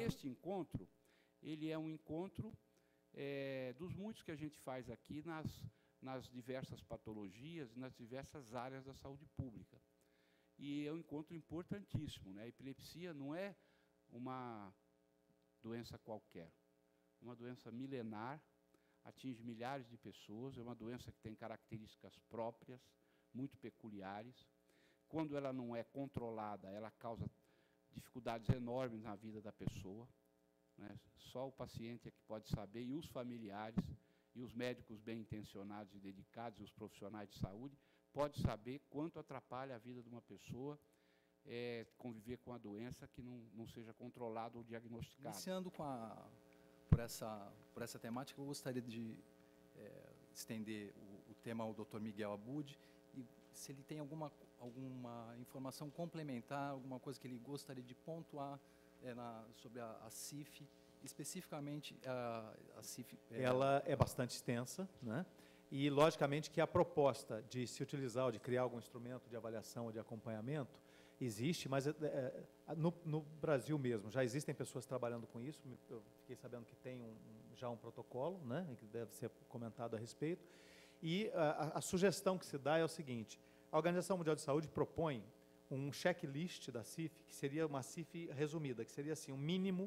este encontro, ele é um encontro dos muitos que a gente faz aqui nas diversas patologias, nas diversas áreas da saúde pública. E é um encontro importantíssimo, né? A epilepsia não é uma doença qualquer, é uma doença milenar, atinge milhares de pessoas, é uma doença que tem características próprias, muito peculiares. Quando ela não é controlada, ela causa dificuldades enormes na vida da pessoa, né? Só o paciente é que pode saber, e os familiares, e os médicos bem-intencionados e dedicados, e os profissionais de saúde, podem saber quanto atrapalha a vida de uma pessoa conviver com a doença que não seja controlada ou diagnosticada. Iniciando por essa temática, eu gostaria de estender o tema ao Dr. Miguel Abud, e se ele tem alguma informação complementar, alguma coisa que ele gostaria de pontuar sobre a CIF, especificamente a CIF. Ela é bastante extensa, né? E, logicamente, que a proposta de se utilizar ou de criar algum instrumento de avaliação ou de acompanhamento existe, mas no Brasil mesmo já existem pessoas trabalhando com isso. Eu fiquei sabendo que tem já um protocolo, né, que deve ser comentado a respeito. E a sugestão que se dá é o seguinte: a Organização Mundial de Saúde propõe um checklist da CIF, que seria uma CIF resumida, que seria assim, um mínimo,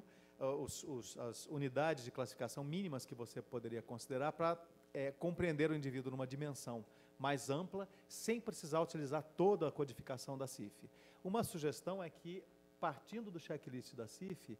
as unidades de classificação mínimas que você poderia considerar para compreender o indivíduo numa dimensão mais ampla, sem precisar utilizar toda a codificação da CIF. Uma sugestão é que, partindo do checklist da CIF,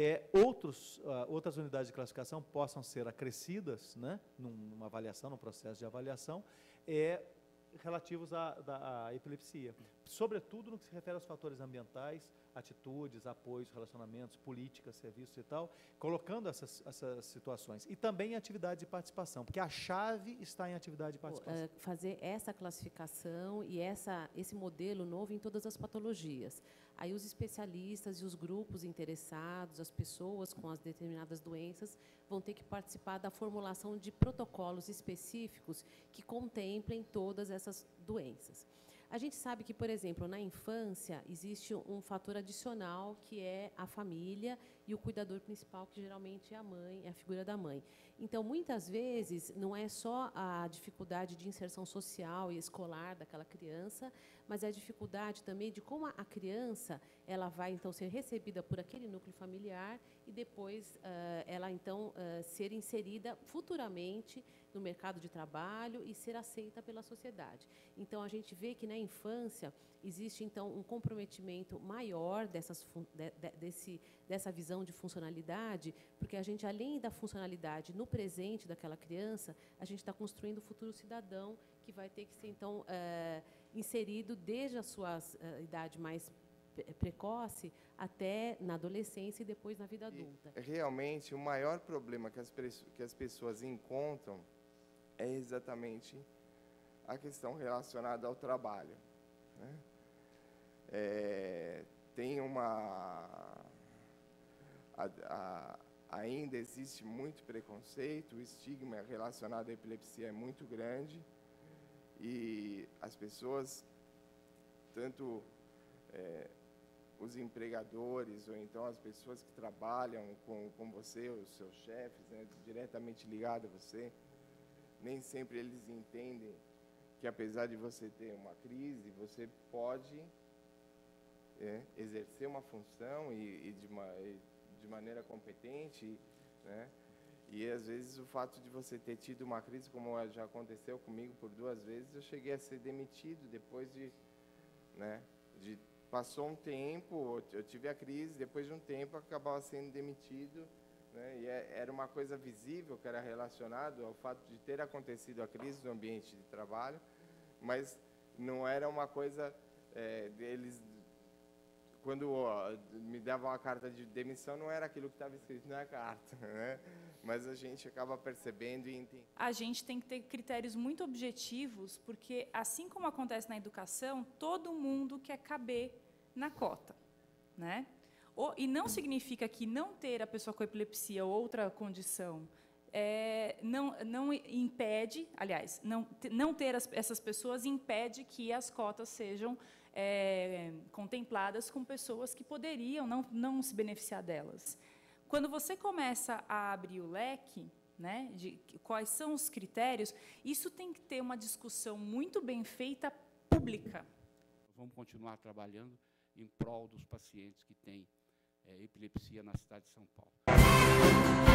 outras unidades de classificação possam ser acrescidas, né, numa avaliação, num processo de avaliação, relativos à epilepsia, sobretudo no que se refere aos fatores ambientais, atitudes, apoios, relacionamentos, políticas, serviços e tal, colocando essas situações. E também em atividade de participação, porque a chave está em atividade de participação. Fazer essa classificação e esse modelo novo em todas as patologias. Aí os especialistas e os grupos interessados, as pessoas com as determinadas doenças, vão ter que participar da formulação de protocolos específicos que contemplem todas essas doenças. A gente sabe que, por exemplo, na infância, existe um fator adicional, que é a família e o cuidador principal, que geralmente é a mãe, é a figura da mãe. Então, muitas vezes, não é só a dificuldade de inserção social e escolar daquela criança, mas é a dificuldade também de como a criança ela vai, então, ser recebida por aquele núcleo familiar e depois ela, então, ser inserida futuramente no mercado de trabalho e ser aceita pela sociedade. Então, a gente vê que na infância existe, então, um comprometimento maior dessa visão de funcionalidade, porque a gente, além da funcionalidade no presente daquela criança, a gente está construindo o futuro cidadão que vai ter que ser, então, inserido desde a sua idade mais precoce até na adolescência e depois na vida adulta. E, realmente, o maior problema que as pessoas encontram é exatamente a questão relacionada ao trabalho, né? Tem ainda existe muito preconceito, o estigma relacionado à epilepsia é muito grande, e as pessoas, tanto os empregadores, ou então as pessoas que trabalham com você, os seus chefes, né, diretamente ligados a você, nem sempre eles entendem que, apesar de você ter uma crise, você pode exercer uma função e de maneira competente, né? E, às vezes, o fato de você ter tido uma crise, como já aconteceu comigo por 2 vezes, eu cheguei a ser demitido depois passou um tempo, eu tive a crise, depois de um tempo, acabava sendo demitido, né? E era uma coisa visível que era relacionado ao fato de ter acontecido a crise no ambiente de trabalho, mas não era uma coisa deles. Quando me davam a carta de demissão, não era aquilo que estava escrito na carta, né? Mas a gente acaba percebendo e entendendo. A gente tem que ter critérios muito objetivos, porque, assim como acontece na educação, todo mundo quer caber na cota, né? E não significa que não ter a pessoa com epilepsia ou outra condição não impede, aliás, não ter essas pessoas impede que as cotas sejam contempladas com pessoas que poderiam não se beneficiar delas. quando você começa a abrir o leque, né, de quais são os critérios, isso tem que ter uma discussão muito bem feita, pública. Vamos continuar trabalhando em prol dos pacientes que têm epilepsia na cidade de São Paulo.